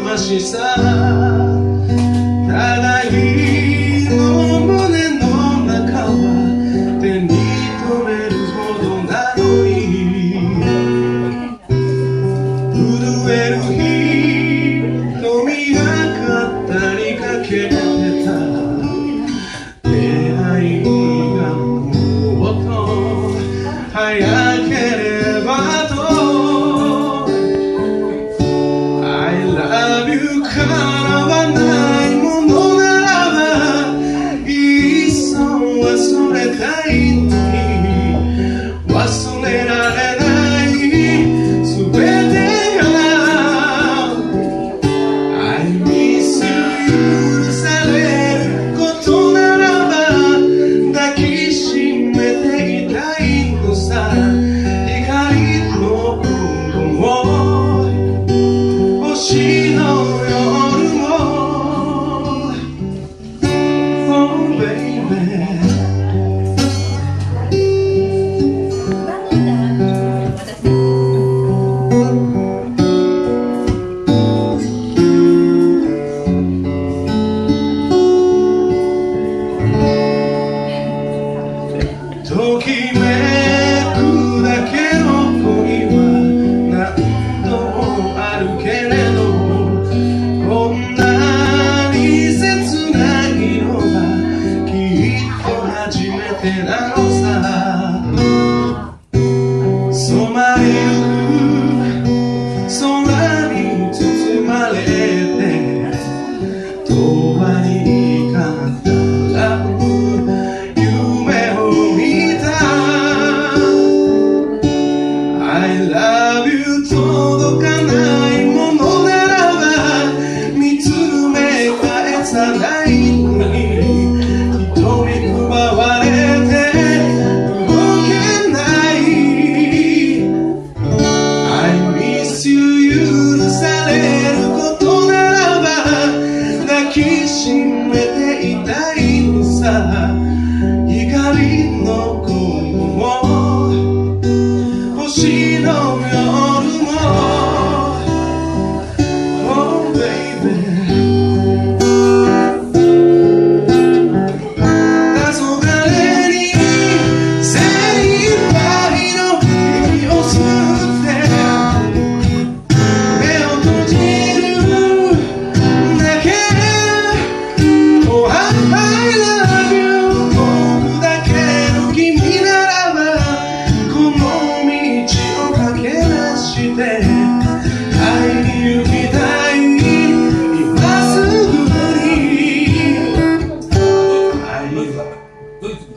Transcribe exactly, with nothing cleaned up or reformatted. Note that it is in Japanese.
ましさ、ただ君の胸の中は手に留めるほどなのに、震える瞳が語りかけてた出会いがもっと早ければと I love you 叶わないものならばいっそ忘れたいのに、忘れられないすべてが I miss you 許されることならば抱きしめていたいのさ、光の雲も星の夜も Oh baby ときめくだけの恋は何度もあるけれど、こんなに切ないのはきっと初めてなのさ。染まりゆく空に包まれて永遠にかったら夢を見た I love you 届かないものならば見つめ返さないのに、瞳奪われて動けない I miss you 許されることならば抱きしめていたいのさ、光の雲も星の夜も Oh baby 黄昏に精一杯の息を吸って目を閉じるだけ Oh I love you 僕だけの君ならばこの道を駆け出して会いに行きたい今すぐに I